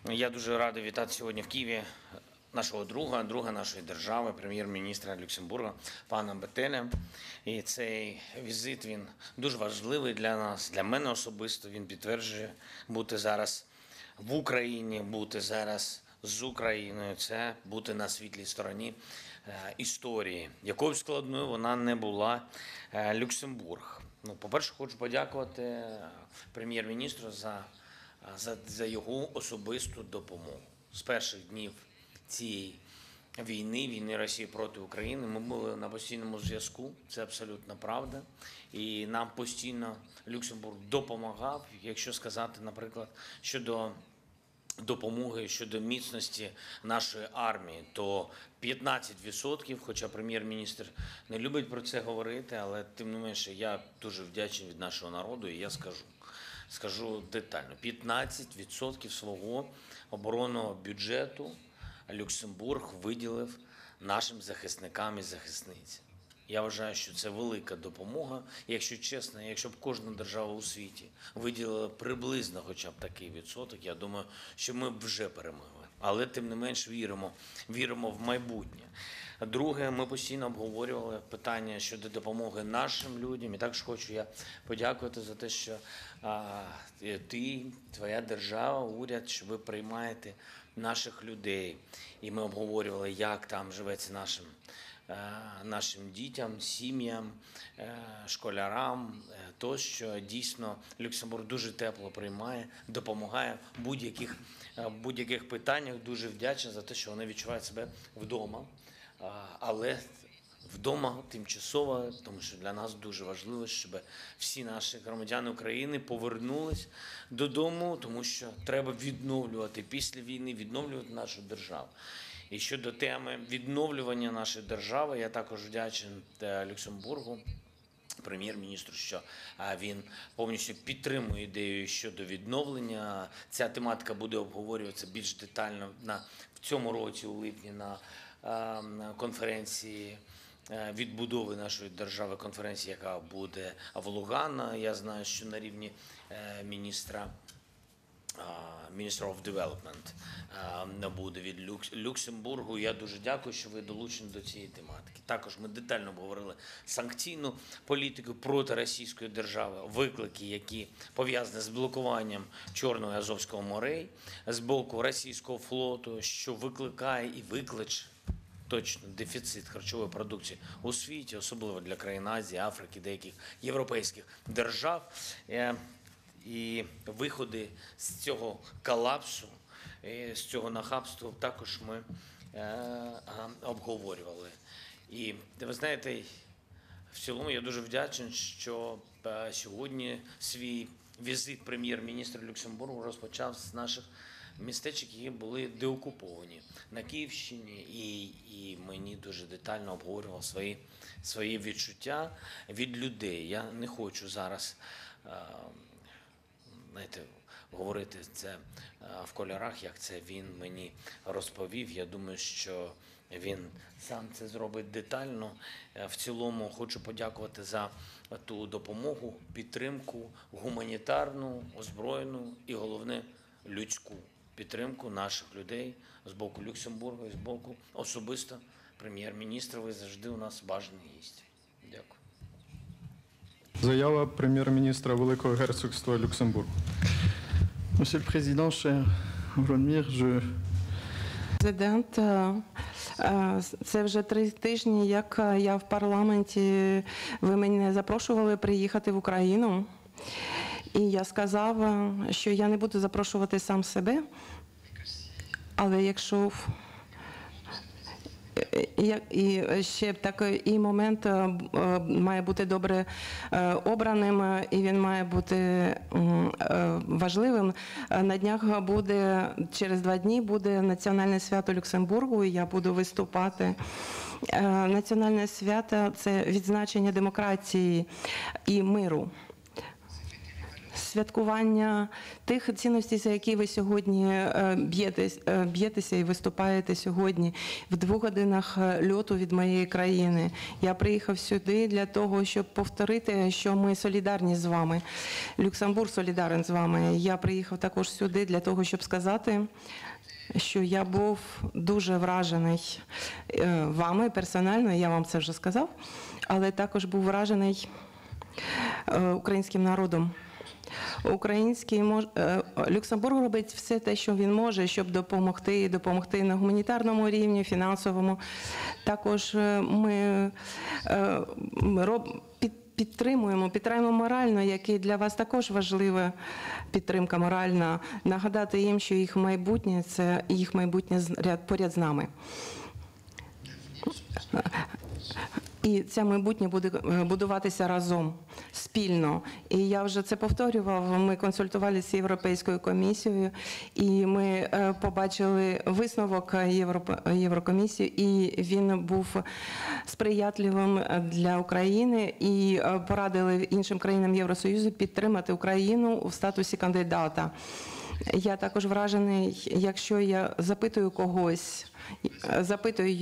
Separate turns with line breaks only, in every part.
Я дуже радий вітати сьогодні в Києві нашого друга нашої держави, прем'єр-міністра Люксембурга, пана Бетеля. І цей візит, він дуже важливий для нас, для мене особисто. Він підтверджує бути зараз в Україні, бути зараз з Україною. Це бути на світлій стороні історії. Якою б складною вона не була Люксембург. По-перше, хочу подякувати прем'єр-міністру за його особисту допомогу. З перших днів цієї війни Росії проти України, ми були на постійному зв'язку, це абсолютно правда. І нам постійно Люксембург допомагав, якщо сказати, наприклад, щодо допомоги, щодо міцності нашої армії, то 15%, хоча прем'єр-міністр не любить про це говорити, але тим не менше я дуже вдячний від нашого народу, і я скажу детально. 15% свого оборонного бюджету Люксембург виділив нашим захисникам і захисницям. Я вважаю, що це велика допомога. Якщо чесно, якщо б кожна держава у світі виділила приблизно хоча б такий відсоток, я думаю, що ми б вже перемогли. Але тим не менш віримо в майбутнє. Друге, ми постійно обговорювали питання щодо допомоги нашим людям. І також хочу я подякувати за те, що ти, твоя держава, уряд, що ви приймаєте наших людей. І ми обговорювали, як там живеться нашим дітям, сім'ям, школярам, тощо. Дійсно, Люксембург дуже тепло приймає, допомагає в будь-яких питаннях. Дуже вдячний за те, що вони відчувають себе вдома. Але вдома тимчасово, тому що для нас дуже важливо, щоб всі наші громадяни України повернулись додому, тому що треба відновлювати після війни, відновлювати нашу державу. І щодо теми відновлювання нашої держави, я також вдячний Люксембургу, прем'єр-міністру, що він повністю підтримує ідею щодо відновлення. Ця тематика буде обговорюватися більш детально в цьому році, у липні, на конференції відбудови нашої держави, конференції, яка буде в Лугано. Я знаю, що на рівні Minister of Development буде від Люксембургу. Я дуже дякую, що ви долучені до цієї тематики. Також ми детально обговорили санкційну політику проти російської держави, виклики, які пов'язані з блокуванням Чорного і Азовського морей з боку російського флоту, що викликає і викличе точно дефіцит харчової продукції у світі, особливо для країн Азії, Африки, деяких європейських держав. І виходи з цього колапсу, з цього нахабства також ми обговорювали. І ви знаєте, в цілому я дуже вдячний, що сьогодні свій візит прем'єр-міністр Люксембургу розпочав з наших містечок, які були деокуповані на Київщині, і мені дуже детально обговорював свої відчуття від людей. Я не хочу зараз говорити це в кольорах, як це він мені розповів. Я думаю, що він сам це зробить детально. В цілому хочу подякувати за ту допомогу, підтримку, гуманітарну, озброєну і, головне, людську підтримку наших людей з боку Люксембургу і з боку особисто прем'єр-міністра. Ви завжди у нас бажаний гість. Дякую.
Заява прем'єр-міністра Великого Герцогства Люксембургу.
Monsieur le Président, cher Vladimir,
Президент, це вже 3 тижні, як я в парламенті, ви мене запрошували приїхати в Україну. І я сказав, що я не буду запрошувати сам себе, але якщо і ще такий момент має бути добре обраним, і він має бути важливим. На днях буде, через 2 дні буде національне свято Люксембургу, і я буду виступати. Національне свято – це відзначення демократії і миру. святкування тих цінностей, за які ви сьогодні б'єтеся і виступаєте сьогодні в 2 годинах льоту від моєї країни. Я приїхав сюди для того, щоб повторити, що ми солідарні з вами. Люксембург солідарен з вами. Я приїхав також сюди для того, щоб сказати, що я був дуже вражений вами персонально, я вам це вже сказав, але також був вражений українським народом. Люксембург робить все те, що він може, щоб допомогти на гуманітарному рівні, фінансовому. Також ми підтримуємо морально, яке для вас також важлива підтримка моральна, нагадати їм, що їх майбутнє – це їх майбутнє поряд з нами. І це майбутнє буде будуватися разом, спільно. І я вже це повторював, ми консультувалися з Європейською комісією, і ми побачили висновок Єврокомісії, і він був сприятливим для України, і порадили іншим країнам Євросоюзу підтримати Україну в статусі кандидата. Я також вражений, якщо я запитую когось, запитую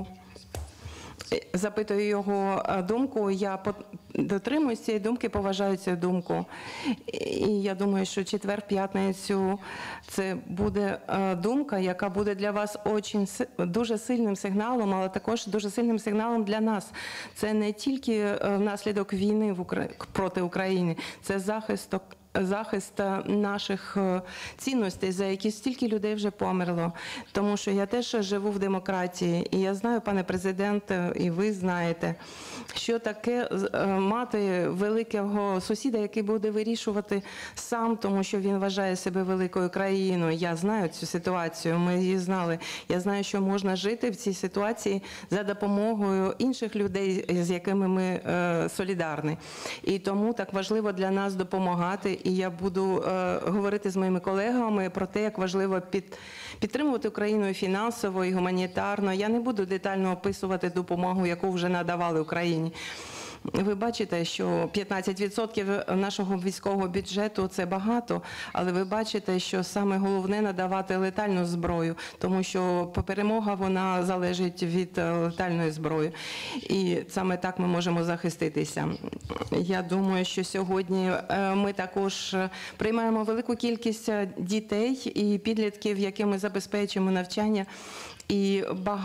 його думку, я дотримуюсь цієї думки, поважаю цю думку. І я думаю, що четвер-п'ятницю це буде думка, яка буде для вас дуже сильним сигналом, але також дуже сильним сигналом для нас. Це не тільки внаслідок війни проти України, це захист наших цінностей, за які стільки людей вже померло. Тому що я теж живу в демократії, і я знаю, пане президенте, і ви знаєте, що таке мати великого сусіда, який буде вирішувати сам, тому що він вважає себе великою країною. Я знаю цю ситуацію, ми її знали. Я знаю, що можна жити в цій ситуації за допомогою інших людей, з якими ми солідарні. І тому так важливо для нас допомагати. І я буду говорити з моїми колегами про те, як важливо підтримувати Україну і фінансово, і гуманітарно. Я не буду детально описувати допомогу, яку вже надавали Україні. Ви бачите, що 15% нашого військового бюджету – це багато, але ви бачите, що саме головне – надавати летальну зброю, тому що перемога, вона залежить від летальної зброї. І саме так ми можемо захиститися. Я думаю, що сьогодні ми також приймаємо велику кількість дітей і підлітків, яким ми забезпечуємо навчання, і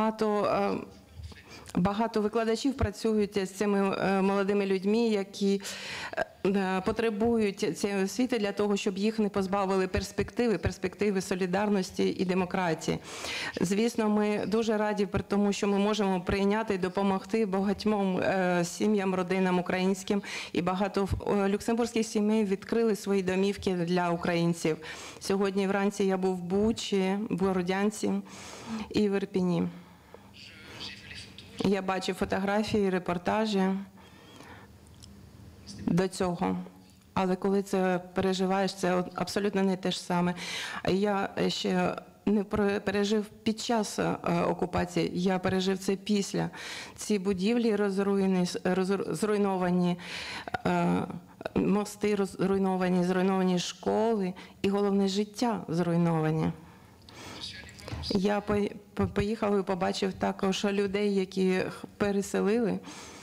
багато викладачів працюють з цими молодими людьми, які потребують цієї освіти для того, щоб їх не позбавили перспективи солідарності і демократії. Звісно, ми дуже раді тому, що ми можемо прийняти і допомогти багатьом сім'ям, родинам українським, і багато люксембурзьких сімей відкрили свої домівки для українців. Сьогодні вранці я був в Бучі, в Бородянці і в Ірпіні. Я бачив фотографії, репортажі до цього. Але коли це переживаєш, це абсолютно не те ж саме. Я ще не пережив під час окупації, я пережив це після. Ці будівлі зруйновані, мости зруйновані школи і головне життя зруйновані. Я поїхав і побачив також людей, які переселили,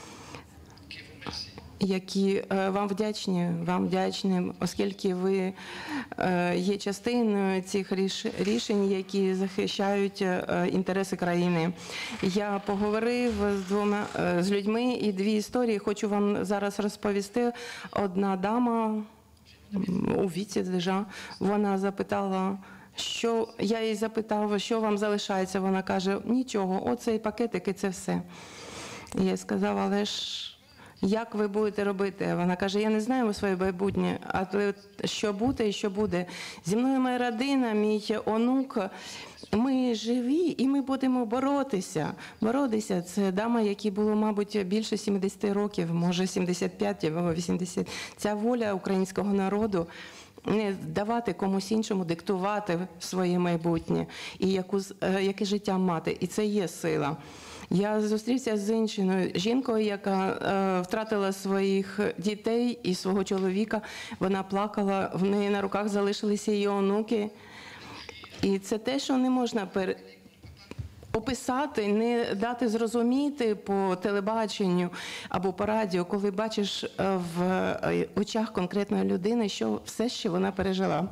які вам вдячні, оскільки ви є частиною цих рішень, які захищають інтереси країни. Я поговорив з людьми, і 2 історії хочу вам зараз розповісти. Одна дама у віці вже, вона запитала, я їй запитав, що вам залишається. Вона каже, нічого, оцей пакетик і це все. Я сказав, але ж як ви будете робити? Вона каже, я не знаю своє майбутнє, але що буде і що буде. Зі мною моя родина, мій онук, ми живі і ми будемо боротися. Боротися. Це дама, якій було, мабуть, більше 70 років, може 75 або 80. Ця воля українського народу – не давати комусь іншому диктувати своє майбутнє і яке життя мати. І це є сила. Я зустрівся з іншою жінкою, яка втратила своїх дітей і свого чоловіка. Вона плакала, в неї на руках залишилися її онуки. І це те, що не можна описати, не дати зрозуміти по телебаченню або по радіо, коли бачиш в очах конкретної людини, що все, що вона пережила.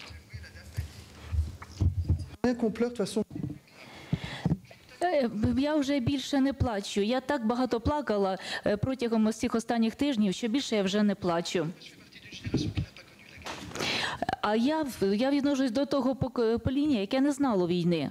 Qu'on pleure, de toute façon.
Я вже більше не плачу. Я так багато плакала протягом цих останніх тижнів, що більше я вже не плачу. А я відношусь до того покоління, яке не знало війни.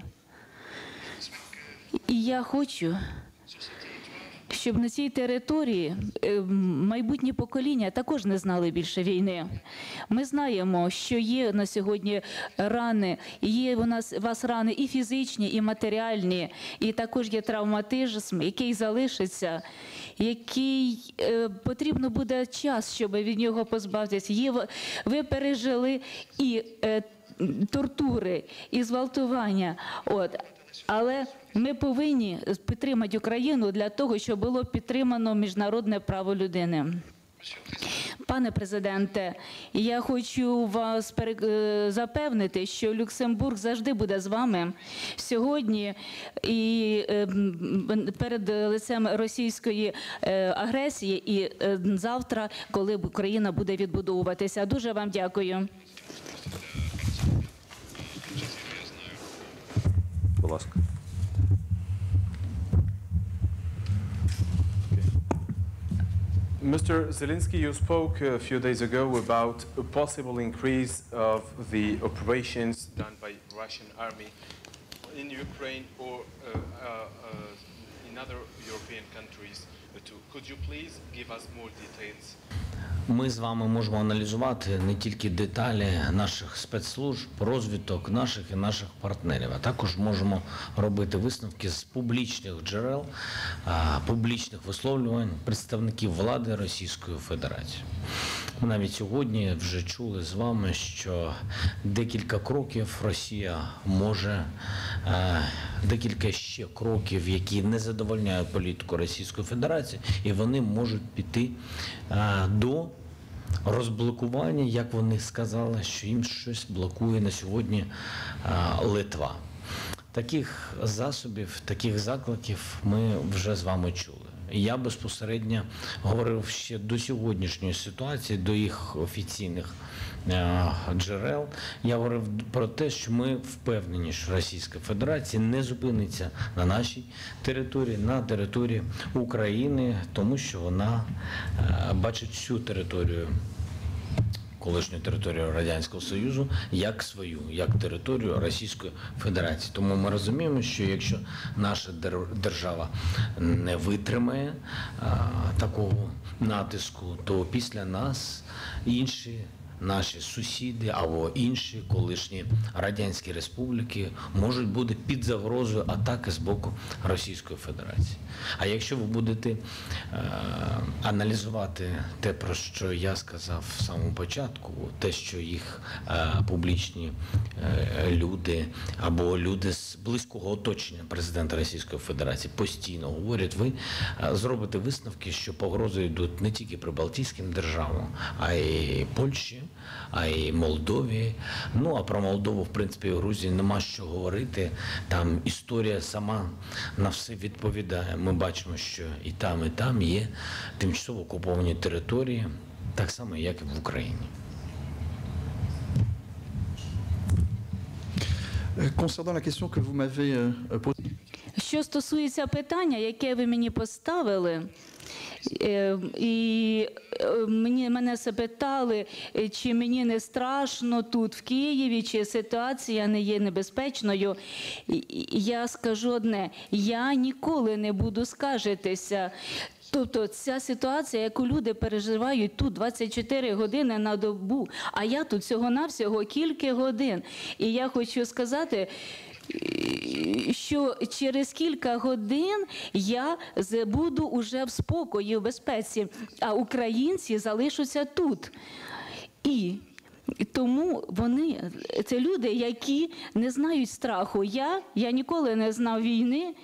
І я хочу, щоб на цій території майбутні покоління також не знали більше війни. Ми знаємо, що є на сьогодні рани, є у вас рани і фізичні, і матеріальні, і також є травматизм, який залишиться, який потрібно буде час, щоб від нього позбавитися. Ви пережили і тортури, і зґвалтування. Але ми повинні підтримати Україну для того, щоб було підтримано міжнародне право людини. Пане президенте, я хочу вас запевнити, що Люксембург завжди буде з вами сьогодні і перед лицем російської агресії і завтра, коли Україна буде відбудовуватися. Дуже вам дякую.
Будь ласка.
Mr. Zelensky, you spoke a few days ago about a possible increase of the operations done by Russian army in Ukraine or in other European countries too. Could you please give us more details?
Ми з вами можемо аналізувати не тільки деталі наших спецслужб, розвиток наших і наших партнерів, а також можемо робити висновки з публічних джерел, публічних висловлювань представників влади Російської Федерації. Ми навіть сьогодні вже чули з вами, що декілька кроків Росія може, декілька ще кроків, які не задовольняють політику Російської Федерації, і вони можуть піти до розблокування, як вони сказали, що їм щось блокує на сьогодні Литва. Таких засобів, таких закликів ми вже з вами чули. Я безпосередньо говорив ще до сьогоднішньої ситуації, до їх офіційних джерел. Я говорив про те, що ми впевнені, що Російська Федерація не зупиниться на нашій території, на території України, тому що вона бачить всю територію, колишню територію Радянського Союзу, як свою, як територію Російської Федерації. Тому ми розуміємо, що якщо наша держава не витримає такого натиску, то після нас інші наші сусіди або інші колишні радянські республіки можуть бути під загрозою атаки з боку Російської Федерації. А якщо ви будете аналізувати те, про що я сказав в самому початку, те, що їх публічні люди або люди з близького оточення президента Російської Федерації постійно говорять, ви зробите висновки, що погрози йдуть не тільки прибалтійським державам, а й Польщі, а й Молдові. Ну, а про Молдову, в принципі, в Грузії нема що говорити. Там історія сама на все відповідає. Ми бачимо, що і там є тимчасово окуповані території, так само, як і в Україні.
Concernant la question que vous m'avez posée.
Що стосується питання, яке ви мені поставили, і мене запитали, чи мені не страшно тут в Києві, чи ситуація не є небезпечною. Я скажу одне, я ніколи не буду скаржитися. Тобто ця ситуація, яку люди переживають тут 24 години на добу, а я тут всього-навсього кілька годин. І я хочу сказати, що через кілька годин я буду уже в спокої, в безпеці, а українці залишаться тут. І Тому вони, це люди, які не знають страху. Я ніколи не знав війни,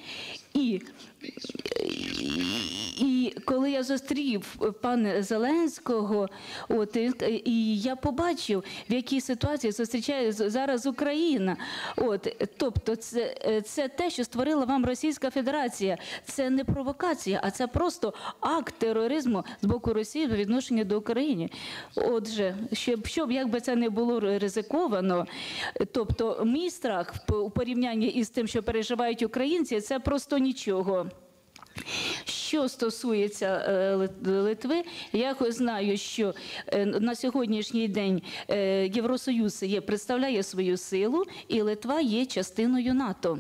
і коли я зустрів пана Зеленського, і я побачив, в якій ситуації зустрічає зараз Україна. Тобто це те, що створила вам Російська Федерація. Це не провокація, а це просто акт тероризму з боку Росії по відношенню до України. Отже, щоб як би це не було ризиковано, тобто мій страх у порівнянні із тим, що переживають українці, це просто нічого. Що стосується Литви, я знаю, що на сьогоднішній день Євросоюз представляє свою силу, і Литва є частиною НАТО.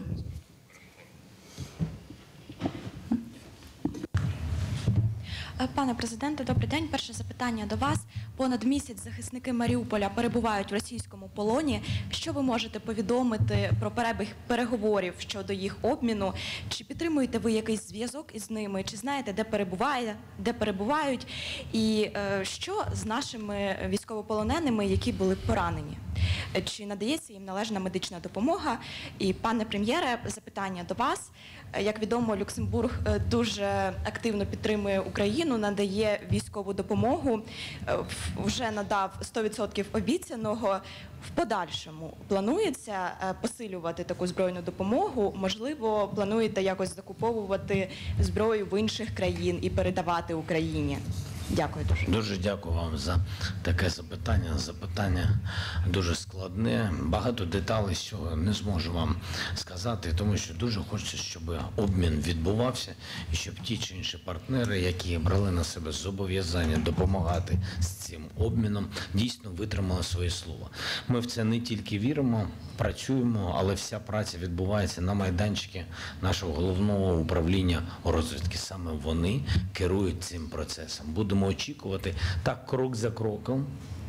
Пане президенте, добрий день. Перше запитання до вас. Понад місяць захисники Маріуполя перебувають в російському полоні. Що ви можете повідомити про перебіг переговорів щодо їх обміну? Чи підтримуєте ви якийсь зв'язок із ними? Чи знаєте, де перебувають? І що з нашими військовополоненими, які були поранені? Чи надається їм належна медична допомога? І, пане прем'єре, запитання до вас. Як відомо, Люксембург дуже активно підтримує Україну, надає військову допомогу, вже надав 100% обіцяного. В подальшому планується посилювати таку збройну допомогу? Можливо, плануєте якось закуповувати зброю в інших країн і передавати Україні? Дякую дуже.
Дуже дякую вам за таке запитання. Запитання дуже складне. Багато деталей з цього не зможу вам сказати, тому що дуже хочеться, щоб обмін відбувався і щоб ті чи інші партнери, які брали на себе зобов'язання допомагати з цим обміном, дійсно витримали своє слово. Ми в це не тільки віримо, працюємо, але вся праця відбувається на майданчику нашого головного управління розвідки. Саме вони керують цим процесом. Будемо очікувати так, крок за кроком.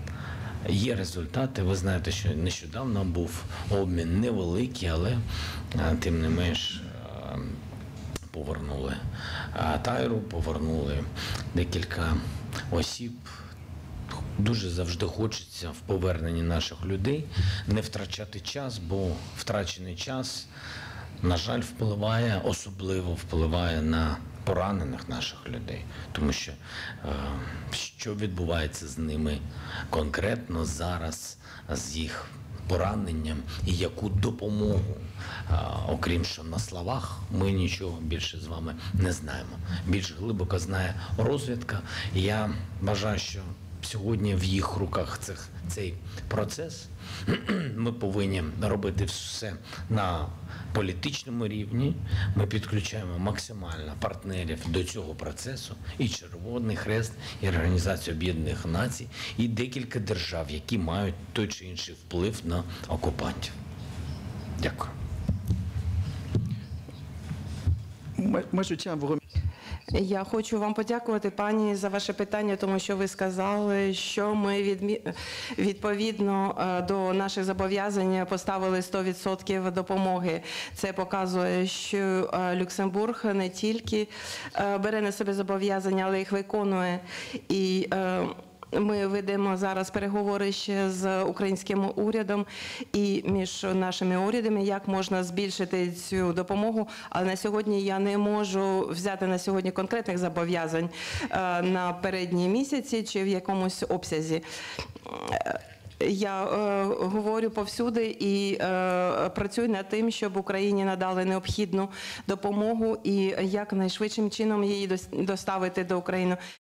Є результати. Ви знаєте, що нещодавно був обмін невеликий, але тим не менш повернули Тайру, повернули декілька осіб. Дуже завжди хочеться в поверненні наших людей не втрачати час, бо втрачений час, на жаль, особливо впливає на поранених наших людей. Тому що відбувається з ними конкретно зараз, з їх пораненням, і яку допомогу, окрім що на словах, ми нічого більше з вами не знаємо. Більш глибоко знає розвідка. І я вважаю, що сьогодні в їх руках цей процес. Ми повинні робити все на політичному рівні. Ми підключаємо максимально партнерів до цього процесу. І Червоний Хрест, і Організацію Об'єднаних Націй, і декілька держав, які мають той чи інший вплив на окупантів. Дякую.
Moi, je tiens à vous remercier.
Я хочу вам подякувати, пані, за ваше питання, тому що ви сказали, що ми відповідно до наших зобов'язань поставили 100% допомоги. Це показує, що Люксембург не тільки бере на себе зобов'язання, але їх виконує. І ми ведемо зараз переговори ще з українським урядом і між нашими урядами, як можна збільшити цю допомогу. Але на сьогодні я не можу взяти на сьогодні конкретних зобов'язань на передні місяці чи в якомусь обсязі. Я говорю повсюди і працюю над тим, щоб Україні надали необхідну допомогу і як найшвидшим чином її доставити до України.